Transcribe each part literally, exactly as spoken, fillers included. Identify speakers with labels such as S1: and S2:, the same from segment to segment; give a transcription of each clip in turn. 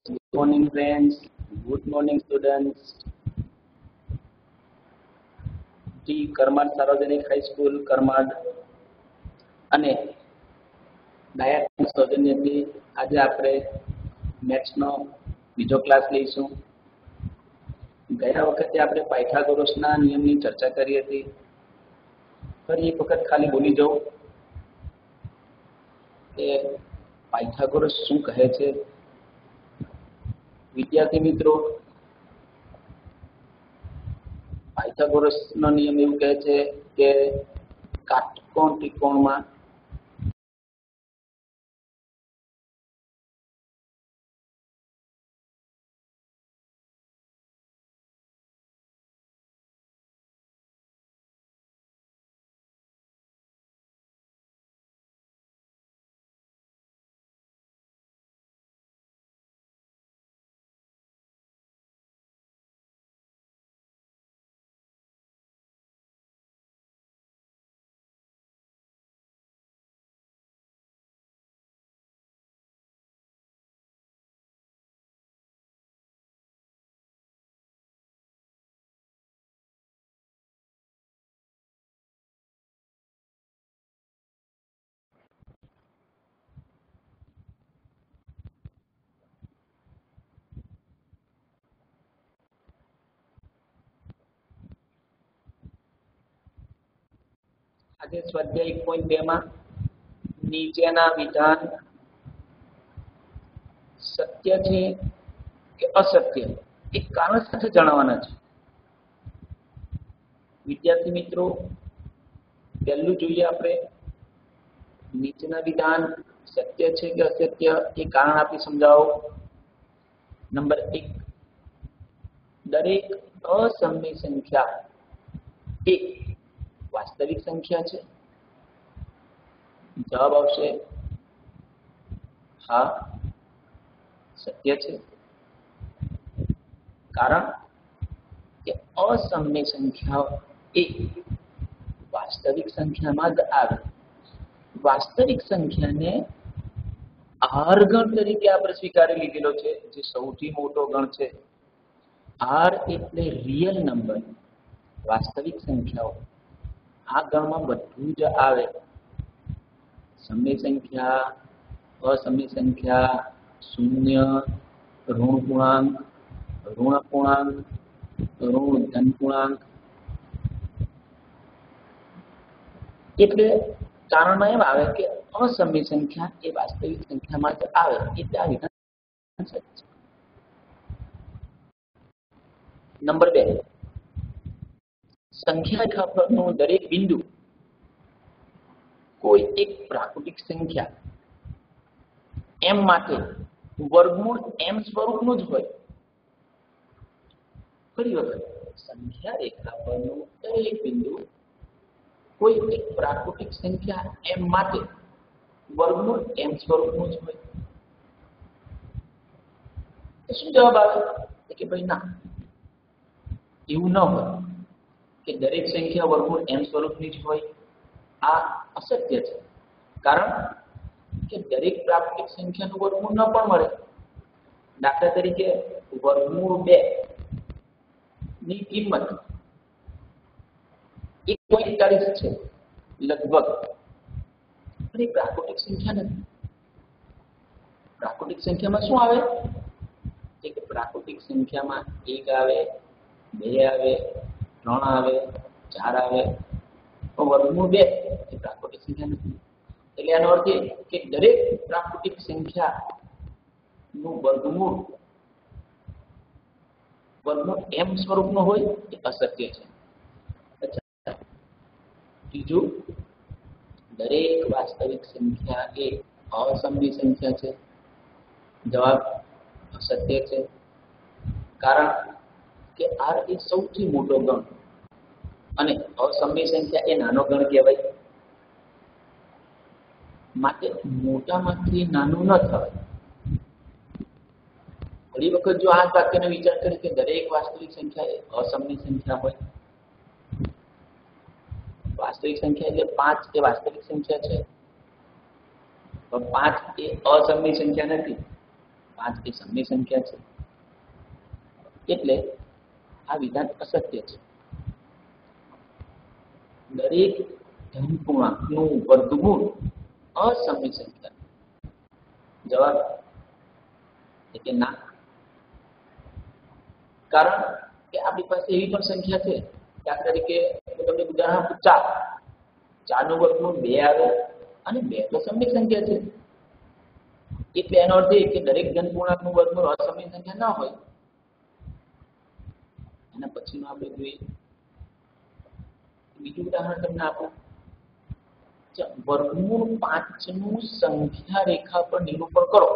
S1: Good morning, friends. Good morning, students. જી કરમાડ સાર્વજનિક high school કરમાડ અને diet સૌજન્યથી આજે આપણે મેથ્સનો બીજો ક્લાસ લઈશું. ગયા વખતે આપણે પાયથાગોરસના નિયમની ચર્ચા કરી હતી. ફરી એક વખત ખાલી બોલી જાઉં કે પાયથાગોરસ શું કહે છે. વિદ્યાર્થી મિત્રો, પાયથાગોરસનો નિયમ એવું કહે છે કે કાટકોણ ત્રિકોણમાં આજે સ્વાધ્યાય એક પોઈન્ટ બે માં નીચેના વિધાન સત્ય છે કે અસત્ય એ કારણ સાથે જણાવવાના છે. વિદ્યાર્થી મિત્રો, પહેલું જોઈએ આપણે નીચેના વિધાન સત્ય છે કે અસત્ય એ કારણ આપી સમજાવો. નંબર એક, દરેક અસમય સંખ્યા એ વાસ્તવિક સંખ્યા છે. જવાબ આવશે હા, સત્ય છે. કારણ કે અસમય સંખ્યાઓ એ વાસ્તવિક સંખ્યામાં જ આવે. વાસ્તવિક સંખ્યાને આર ગણ તરીકે આપણે સ્વીકારી લીધેલો છે, જે સૌથી મોટો ગણ છે. આર એટલે રિયલ નંબર, વાસ્તવિક સંખ્યાઓ. આ ગણમાં બધું જ આવે. સમય સંખ્યા, અસમય સંખ્યા, શૂન્ય, ઋણ પૂર્ણાંક, ઋણ અપૂર્ણાંક, ઋણ ધન પૂર્ણાંક. એટલે કારણમાં એમ આવે કે અસમય સંખ્યા એ વાસ્તવિક સંખ્યામાં જ આવે. એટલે આ વિધાન સત્ય છે. નંબર બે, સંખ્યા રેખા પરનું દરેક બિંદુ કોઈ એક પ્રાકૃતિક સંખ્યા એમ માટે વર્ગમૂળ એમ સ્વરૂપનું જ હોય. ફરી વખત, સંખ્યા રેખા પરનું દરેક બિંદુ કોઈ એક પ્રાકૃતિક સંખ્યા એમ માટે વર્ગમૂળ એમ સ્વરૂપનું જ હોય. શું જવાબ આવે કે ભાઈ ના, એવું ન હોય કે દરેક સંખ્યા વર્ગમૂળ એમ સ્વરૂપની જ હોય. આ અસત્ય છે. કારણ કે દરેક પ્રાકૃતિક સંખ્યાનું વર્ગમૂળ ન પણ મળે. દાખલા તરીકે વર્ગમૂળ બે ની કિંમત એક પોઈન્ટ એકતાલીસ છે લગભગ, પણ એ પ્રાકૃતિક સંખ્યા નથી. પ્રાકૃતિક સંખ્યામાં શું આવે? એક પ્રાકૃતિક સંખ્યામાં એક આવે, બે આવે, ત્રણ આવે, ચાર આવે. વર્ગમૂળ બે એ પ્રાકૃતિક સંખ્યા નથી. એટલે એનો અર્થ એ કે દરેક પ્રાકૃતિક સંખ્યા નું વર્ગમૂળ વર્ગમૂળ એમ સ્વરૂપનું હોય એ અસત્ય છે. ત્રીજું, દરેક વાસ્તવિક સંખ્યા એ અસમય સંખ્યા છે. જવાબ અસત્ય છે. કારણ કે આર એ સૌથી મોટો ગણ અને અસમય સંખ્યા એ નાનો ગણ કહેવાય. માટે મોટામાંથી નાનું ન થવાય. ઘણી વખત જો આ વાક્યનો વિચાર કરીએ કે દરેક વાસ્તવિક સંખ્યા એ અસમય સંખ્યા હોય. વાસ્તવિક સંખ્યા એટલે પાંચ એ વાસ્તવિક સંખ્યા છે, પણ પાંચ એ અસમય સંખ્યા નથી. પાંચ એ સમય સંખ્યા છે, એટલે આ વિધાન અસત્ય છે. દરેક ધન પૂર્ણાંકનું વર્ગમૂળ અસમય સંખ્યા. જવાબ એટલે ના. કારણ કે આપણી પાસે એવી પણ સંખ્યા છે, દાખલા તરીકે હું તમને ઉદાહરણ આપું, ચાર ચાર નું વર્ગમૂળ બે આવે અને બે તો સમય સંખ્યા છે. એટલે એનો અર્થ એ કે દરેક ધન પૂર્ણાંકનું વર્ગમૂળ અસમય સંખ્યા ના હોય. એના પછીનું આપણે જોઈએ બીજું ઉદાહરણ તમને આપું. વર્ગમૂળ પાંચ નું સંખ્યા રેખા પર નિરૂપણ કરો.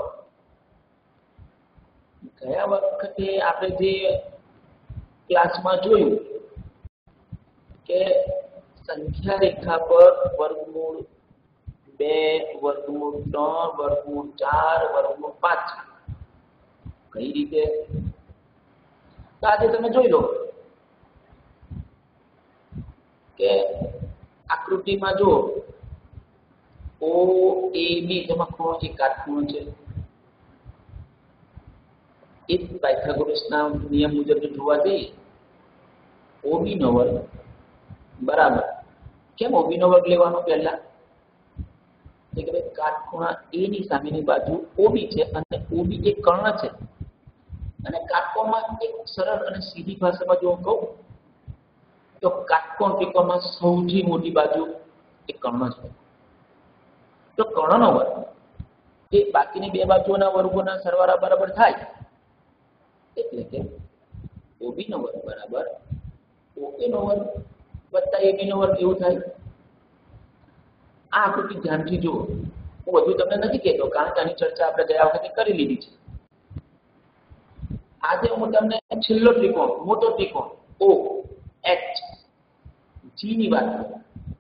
S1: ગયા વખતે આપણે જે ક્લાસમાં જોયું કે સંખ્યા રેખા પર વર્ગમૂળ બે, વર્ગમૂળ ત્રણ, વર્ગમૂળ ચાર, વર્ગમૂળ પાંચ કઈ રીતે, તો આજે તમે જોઈ લો કે આકૃતિમાં જુઓ ઓ એ બી, તેમાં ખૂણો એક કાટખૂણો છે. એ પાયથાગોરસના નિયમ મુજબ જો જોવા જઈએ, ઓબી નો વર્ગ બરાબર, કેમ ઓબી નો વર્ગ લેવાનો પહેલા, કે ભાઈ કાટખૂણા એ ની સામેની બાજુ ઓબી છે અને ઓબી એક કર્ણ છે, અને કાટકોણમાં એક સરળ અને સીધી ભાષામાં જો હું કહું તો કાટકોણ ત્રિકોણમાં સૌથી મોટી બાજુ એ કર્ણ છે. તો કર્ણનો વર્ગ એ બાકીની બે બાજુઓના વર્ગોના સરવાળા બરાબર થાય, એટલે કે ઓબી નો વર્ગ બરાબર ઓએ નો વર્ગ વત્તા એબી નો વર્ગ એવું થાય. આ આકૃતિ ધ્યાનથી જુઓ. હું વધુ તમને નથી કહેતો, કારણ કે આની ચર્ચા આપણે ગયા વખતે કરી લીધી છે. આજે હું તમને છેલ્લો ત્રિકોણ, મોટો ત્રિકોણ ઓ એચ જી ની વાત કરું,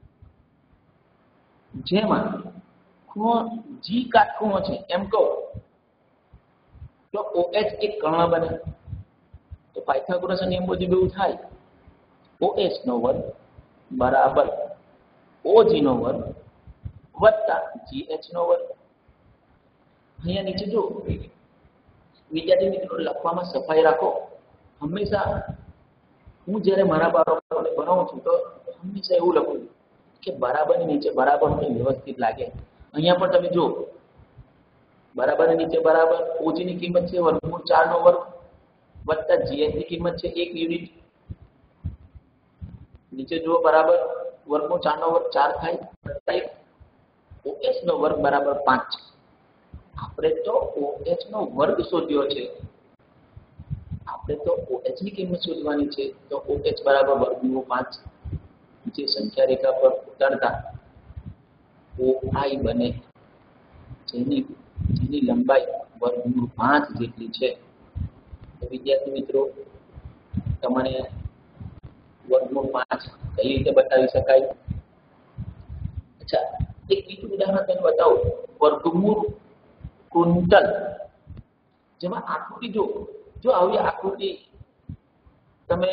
S1: જેમાં ખૂણો જી કાટખૂણો છે એમ કહું તો ઓ એચ એક કર્ણ બને. તો પાયથાગોરસના નિયમ મુજબ એવું થાય, ઓ એચ નો વર્ગ બરાબર ઓજી નો વર્ગ વત્તા જી એચ નો વર્ગ. અહીંયા નીચે જો વિદ્યાર્થી મિત્રો, લખવામાં સફાઈ રાખો. હંમેશા હું જ્યારે મારા બાળકોને ભણાવું છું તો હંમેશા એવું લખું કે બરાબરની નીચે બરાબર વ્યવસ્થિત લાગે. અહીંયા પણ તમે જો બરાબરની નીચે બરાબર, ઓજી ની કિંમત છે વર્ગમૂળ ચાર નો વર્ગ વત્તા જીએચ ની કિંમત છે એક યુનિટ. નીચે જુઓ બરાબર વર્ગમૂળ ચાર નો વર્ગ ચાર થાય વત્તા એક ઓએચ નો વર્ગ બરાબર પાંચ. આપણે તો ઓએચ નો વર્ગ શોધ્યો છે, આપણે તો ઓએચ ની કિંમત શોધવાની છે. તો ઓએચ બરાબર વર્ગમૂળ પાંચ. જે સંખ્યા રેખા પર ઉતારતા ઓઆઈ બને, જેની જેની લંબાઈ વર્ગમૂળ પાંચ જેટલી છે. તો વિદ્યાર્થી મિત્રો, તમારે વર્ગમૂળ પાંચ કઈ રીતે બતાવી શકાય? અચ્છા, એક બીજું ઉદાહરણ તમને બતાવું, વર્ગમૂળ કુંતલ. જેમાં આકૃતિ જો જો આવી આકૃતિ તમે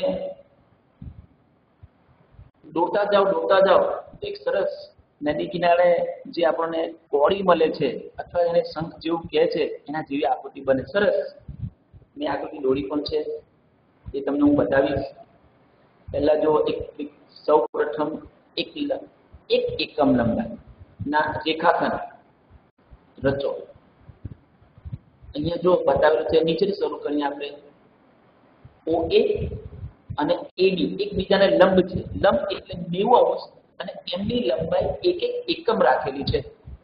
S1: દોરતા જાઓ દોરતા જાઓ તો એક સરસ નદી કિનારે જે આપણને કોળી મળે છે અથવા એને શંખ જેવું કહે છે, એના જેવી આકૃતિ બને. સરસ મેં આકૃતિ દોરી પણ છે, એ તમને હું બતાવીશ. પહેલા જો એક સૌ પ્રથમ એક એક એકમ લંબાઈ ના રેખાખંડ રચો. અહીંયા જો બતાવેલું છે, નીચે શરૂ કરીએ આપણે. ઓ એ અને એબી એકબીજાને લંબ છે. લંબ એટલે નેવું અંશ અને એમની લંબાઈ એક એક એકમ રાખેલી છે.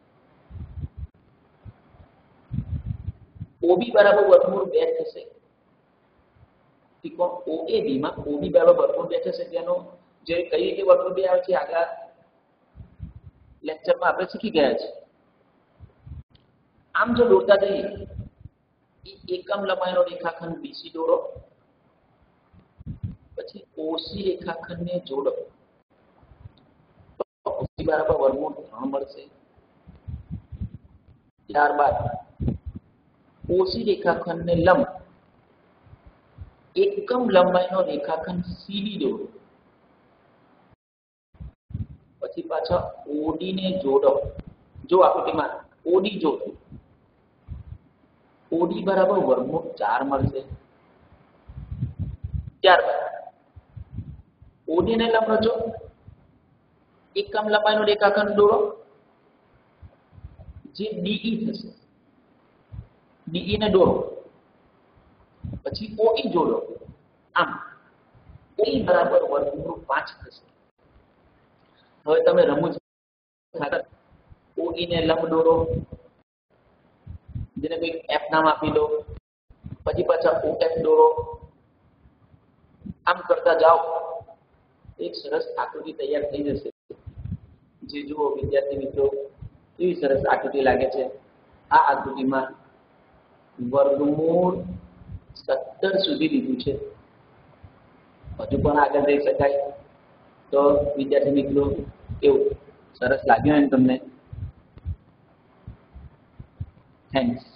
S1: ઓબી બરાબર વર્ગમૂળ બે થશે. ત્રિકોણ ઓએબી માં ઓબી બરાબર વર્ગમૂળ બે થશે. તેનો જે કઈ રીતે વર્ગમૂળ બે આવે છે આગળ લેક્ચરમાં આપણે શીખી ગયા છે. આમ જો દોરતા જઈએ, એકમ લંબાઈનો રેખાખંડ બીસી દોરો, પછી ઓસી રેખાખંડને જોડો તો ઓસી બરાબર વર્ગમૂળ ત્રણ મળશે. ત્યારબાદ ઓસી રેખાખંડને લંબ એકમ લંબાઈનો રેખાખંડ સીડી દોરો, પછી પાછા ઓડી ને જોડો. જો આકૃતિમાં ઓડી જોડો, ઓડી બરાબર વર્ગમૂળ ચાર મળશે. ત્યારબાદ ઓડી ને લંબ રચો, એકમ લંબાઈનો રેખાખંડ દોરો જે ડીઈ થશે. ડીઈ ને દોરો, પછી ઓઈ જોડો. આમ ઓઈ બરાબર વર્ગમૂળ પાંચ થશે. હવે તમે રમૂજ ખાતર ઓઈ ને લંબ દોરો, જેને કોઈ એફ નામ આપી દો, પછી પાછા ઓ એફ દોરો. આમ કરતા જાઓ, એક સરસ આકૃતિ તૈયાર થઈ જશે. જે જુઓ વિદ્યાર્થી મિત્રો, કેવી સરસ આકૃતિ લાગે છે. આ આકૃતિમાં વર્ગમૂળ સત્તર સુધી લીધું છે. હજુ પણ આગળ જઈ શકાય. તો વિદ્યાર્થી મિત્રો, કેવું સરસ લાગ્યું ને તમને? થેન્ક્સ.